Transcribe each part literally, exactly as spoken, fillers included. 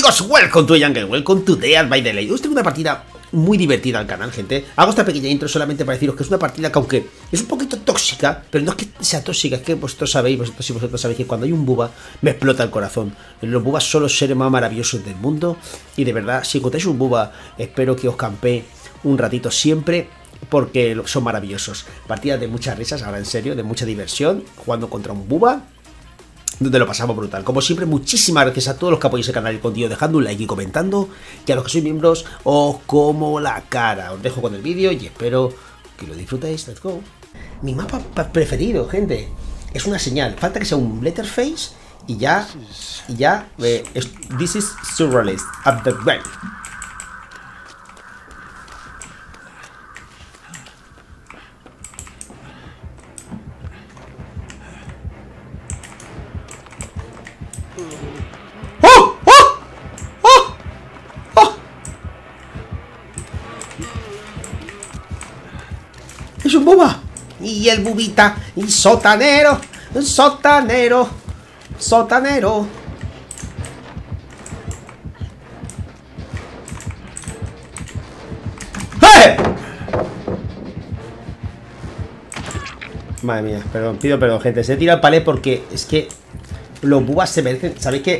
amigos, welcome to Jungle, welcome to Dead by Daylight. Os tengo una partida muy divertida al canal, gente. Hago esta pequeña intro solamente para deciros que es una partida que, aunque es un poquito tóxica, pero no es que sea tóxica, es que vosotros sabéis, vosotros y vosotros sabéis que cuando hay un buba me explota el corazón. Los bubas son los seres más maravillosos del mundo. Y de verdad, si encontráis un buba, espero que os campee un ratito siempre, porque son maravillosos. Partidas de muchas risas, ahora en serio, de mucha diversión, jugando contra un buba, donde lo pasamos brutal. Como siempre, muchísimas gracias a todos los que apoyáis el canal y contigo dejando un like y comentando, que a los que sois miembros os como la cara. Os dejo con el vídeo y espero que lo disfrutéis. Let's go. Mi mapa preferido, gente, es una señal. Falta que sea un letterface y ya, y ya, eh, es, this is surrealist at the right. Es un buba. Y el bubita. Y sotanero. Sotanero. Sotanero. ¡Eh! Madre mía, perdón, pido perdón, gente. Se he tirado el palé porque es que los bubas se merecen. ¿Sabéis qué?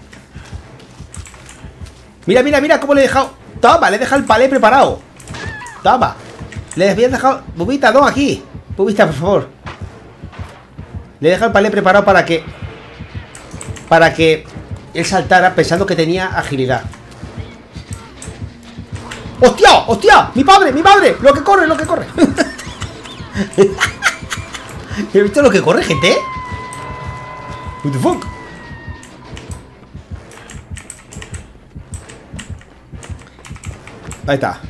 Mira, mira, mira cómo le he dejado. Toma, le he dejado el palé preparado. Toma. Le había dejado... Bubita, no, aquí. Bubita, por favor. Le he dejado el palé preparado para que... Para que él saltara pensando que tenía agilidad. ¡Hostia! ¡Hostia! ¡Mi padre! ¡Mi padre! ¡Lo que corre! ¡Lo que corre! ¿He visto lo que corre, gente? What the fuck? Ahí está.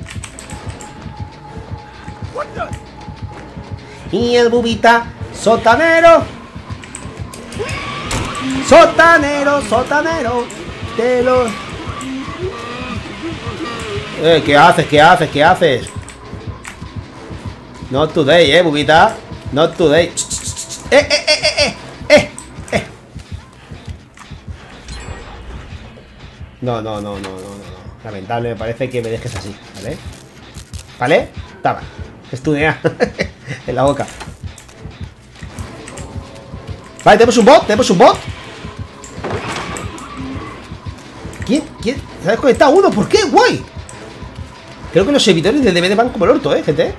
Y el bubita, sotanero. Sotanero, sotanero. Te lo... Eh, ¿qué haces? ¿Qué haces? ¿Qué haces? Not today, eh, bubita. Not today. Eh, eh, eh, eh, eh, eh. No, no, no, no, no, no. Lamentable, me parece que me dejes así, ¿vale? ¿Vale? Toma. Estudia en la boca. Vale, tenemos un bot, tenemos un bot. ¿Quién? ¿Quién? ¿Se ha desconectado uno? ¿Por qué? ¡Guay! Creo que los servidores del D V D van como el orto, eh, gente.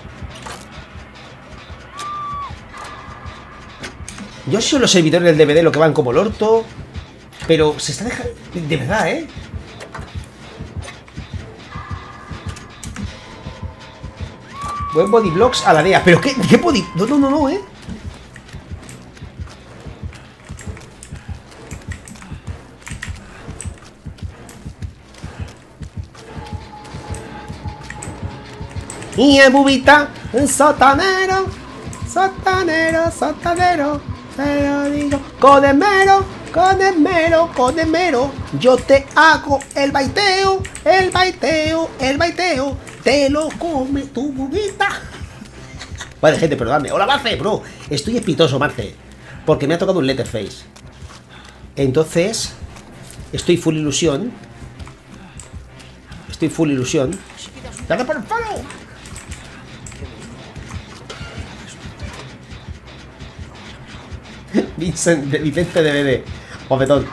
Yo sé los servidores del D V D lo que van como el orto, pero se está dejando... De verdad, eh. Buen body blocks a la D E A. ¿Pero qué? ¿Qué body? No, no, no, no, eh. Y el bubita, un sotanero. Sotanero, sotanero. Se lo digo. Codemero, codemero, codemero. Yo te hago el baiteo, el baiteo, el baiteo. Te lo come tu bubita. Vale, gente, perdonadme. Hola, Marce, bro. Estoy espitoso, Marce, porque me ha tocado un letterface. Entonces estoy full ilusión. Estoy full ilusión. ¡Dale por el palo! Vincent, de Vicente D V D. Bofetón.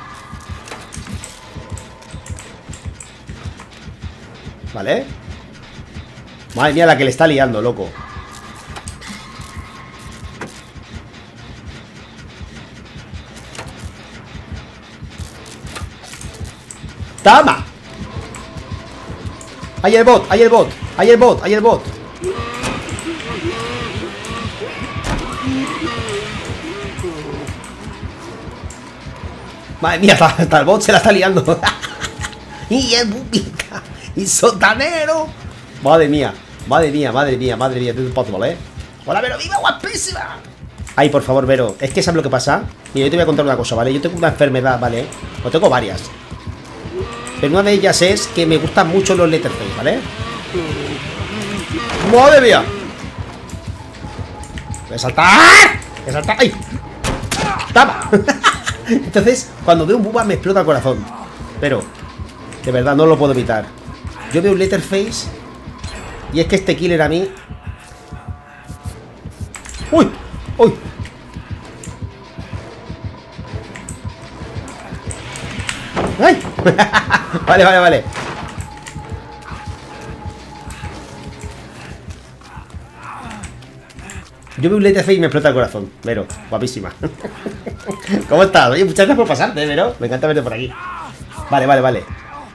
Vale. Madre mía, la que le está liando, loco. ¡Tama! ¡Ahí el bot! ¡Ahí el bot! ¡Ahí el bot! ¡Ahí el bot! Madre mía, hasta, hasta el bot se la está liando. Y el bubita. Y sotanero. Madre mía, madre mía, madre mía, madre mía, this is possible, ¿eh? Hola, Vero, viva, guapísima. Ay, por favor, Vero, es que ¿sabes lo que pasa? Mira, yo te voy a contar una cosa, ¿vale? Yo tengo una enfermedad, ¿vale? O tengo varias. Pero una de ellas es que me gustan mucho los letterface, ¿vale? ¡Madre mía! ¡Voy a saltar! ¡Voy a saltar! ¡Ay! ¡Tama! Entonces, cuando veo un buba me explota el corazón. Pero, de verdad, no lo puedo evitar. Yo veo un Letterface y es que este killer a mí... ¡Uy! ¡Uy! ¡Ay! Vale, vale, vale. Yo veo un Letterface y me explota el corazón. Vero, guapísima. ¿Cómo estás? Oye, muchas gracias por pasarte, Vero. Me encanta verte por aquí. Vale, vale, vale.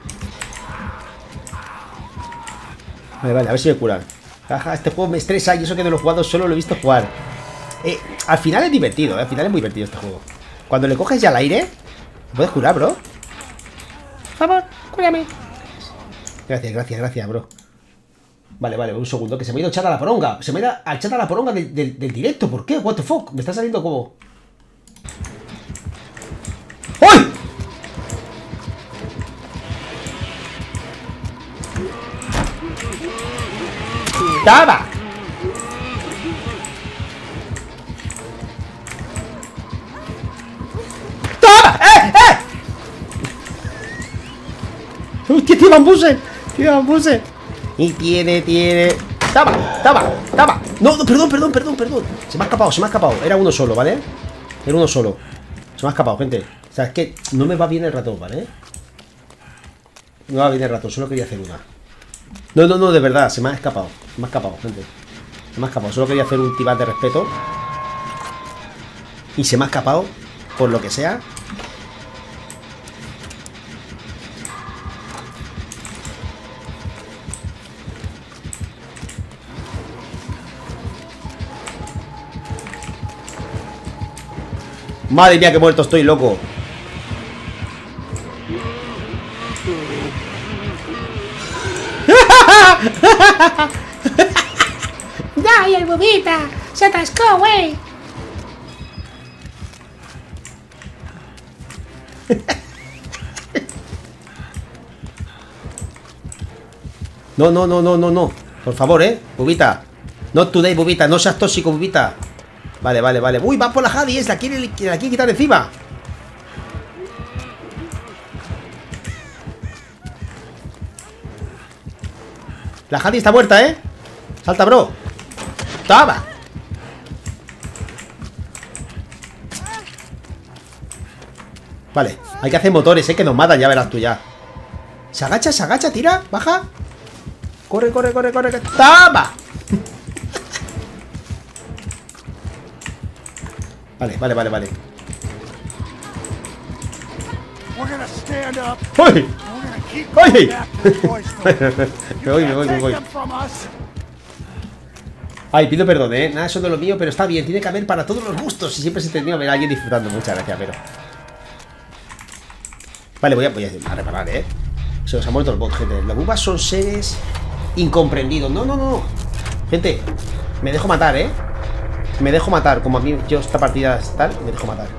Vale, vale, a ver si me curan. Jaja, este juego me estresa y eso que de los jugados solo lo he visto jugar. Eh, al final es divertido, ¿eh? Al final es muy divertido este juego. Cuando le coges ya al aire, puedes curar, bro. Por favor, cúrame. Gracias, gracias, gracias, bro. Vale, vale, un segundo, que se me ha ido el chat a la poronga. Se me ha ido al chat a la poronga del, del, del directo. ¿Por qué? What the fuck, me está saliendo como... ¡Uy! ¡Taba! ¡Taba! ¡Eh! ¡Eh! ¡Hostia, tío bambuse! ¡Tío bambuse! Y tiene, tiene... ¡Taba! ¡Taba! ¡Taba! No, no, perdón, perdón, perdón, perdón. Se me ha escapado, se me ha escapado. Era uno solo, ¿vale? Era uno solo. Se me ha escapado, gente. O sea, es que no me va bien el ratón, ¿vale? No me va bien el ratón, solo quería hacer una. No, no, no, de verdad, se me ha escapado. Se me ha escapado, gente. Se me ha escapado, solo quería hacer un tibat de respeto. Y se me ha escapado, por lo que sea. Madre mía, que muerto estoy, loco. ¡Ay, el bobita! ¡Se atascó, güey! No, no, no, no, no, no. Por favor, eh, bubita. Not today, bubita, no seas tóxico, bubita. Vale, vale, vale. Uy, va por la Hades, la quiere, la quiere quitar encima. La Hades está muerta, eh. Salta, bro. ¡Toma! Vale, hay que hacer motores, eh, que nos matan, ya verás tú ya. Se agacha, se agacha, tira, baja. Corre, corre, corre, corre. ¡Toma! Vale, vale, vale, vale. ¡Uy! ¡Uy! Me voy, me voy, me voy. Ay, pido perdón, eh. Nada, eso no es lo mío, pero está bien. Tiene que haber para todos los gustos. Y siempre se tendría que ver a alguien disfrutando. Muchas gracias, pero. Vale, voy a, voy a reparar, eh. Se nos ha muerto el bot, gente. Los bubas son seres incomprendidos. No, no, no. Gente, me dejo matar, eh. Me dejo matar, como a mí yo esta partida es tal, me dejo matar.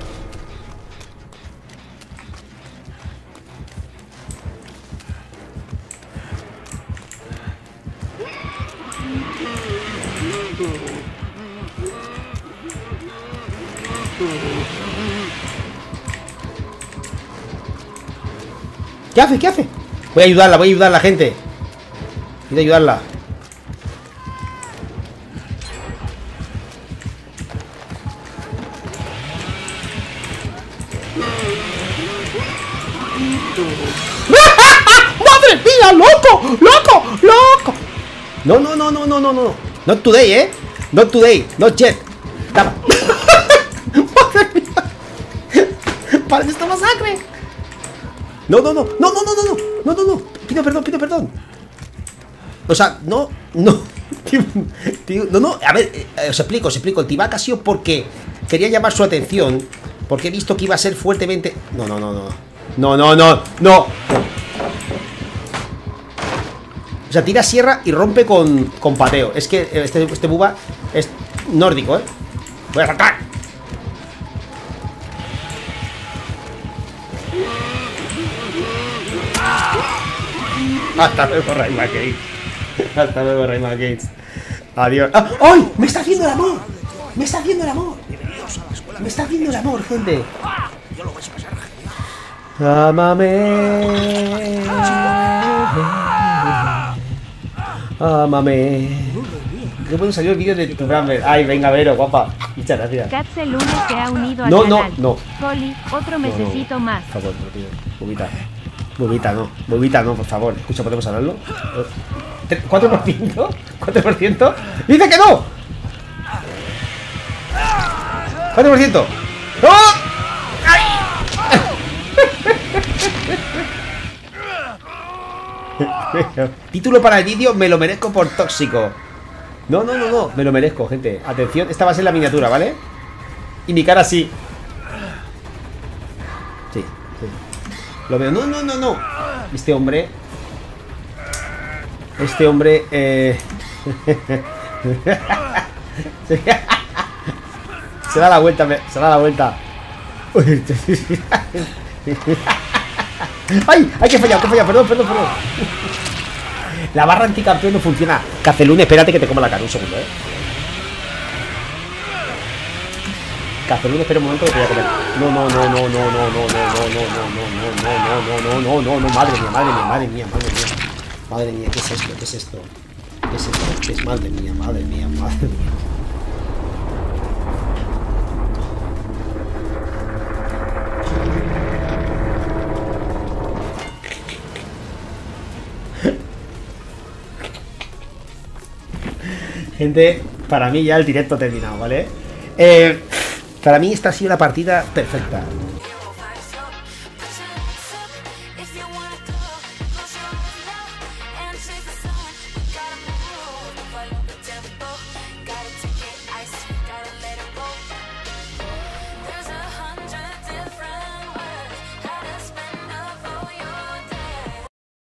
¿Qué hace? ¿Qué hace? Voy a ayudarla, voy a ayudar a la gente. Voy a ayudarla. ¡Madre mía! ¡Loco! ¡Loco! ¡Loco! No, no, no, no, no, no, no. Not today, eh. Not today. Not yet. Tapa. ¡Madre mía! ¡Para esta masacre! No, no, no. No, no, no, no, no. No, no, no. Pido perdón, pido perdón. O sea, no, no. Tío, tío, no, no. A ver, eh, os explico, os explico. El T-Back ha sido porque quería llamar su atención. Porque he visto que iba a ser fuertemente. No, no, no, no. No, no, no, no. O sea, tira sierra y rompe con, con pateo. Es que este, este buba es nórdico, ¿eh? Voy a saltar. Hasta luego, Rayman Gates. Hasta luego, Rayman Gates. Adiós. ¡Ah! ¡Ay! ¡Me está haciendo el amor! ¡Me está haciendo el amor! ¡Me está haciendo el amor, gente! Ámame. Ámame. Qué bueno salió el vídeo de tu Bramble. Ay, venga, Vero, guapa. Muchas gracias. Katze Lune se ha unido al No, no, canal. no. Coli, otro mesecito no, no. más. Por favor, no, tío. Bobita. Bobita, no. Bobita, no, por favor. Escucha, ¿podemos hablarlo? ¿cuatro por ciento? ¿cuatro por ciento? ¡Dice que no! ¿cuatro por ciento? ¡No! Título para el vídeo, me lo merezco por tóxico. No, no, no, no, me lo merezco, gente. Atención, esta va a ser la miniatura, ¿vale? Y mi cara sí. Sí, sí. Lo veo, no, no, no, no. Este hombre Este hombre eh... Se da la vuelta, se da la vuelta. ¡Ay! ¡Ay, que he fallado, que he fallado! Perdón, perdón, perdón. La barra anticampeón no funciona. Cacelune, espérate que te como la cara. Un segundo, eh. Cacelune, espera un momento que te voy a comer. No, no, no, no, no, no, no, no, no, no, no, no, no, no, no, no, no, no, madre mía, madre mía, madre mía, madre mía. Madre mía, ¿qué es esto? ¿Qué es esto? ¿Qué es esto? ¿Qué es? Madre mía, madre mía, madre mía. Gente, para mí ya el directo ha terminado, ¿vale? Eh, para mí esta ha sido la partida perfecta.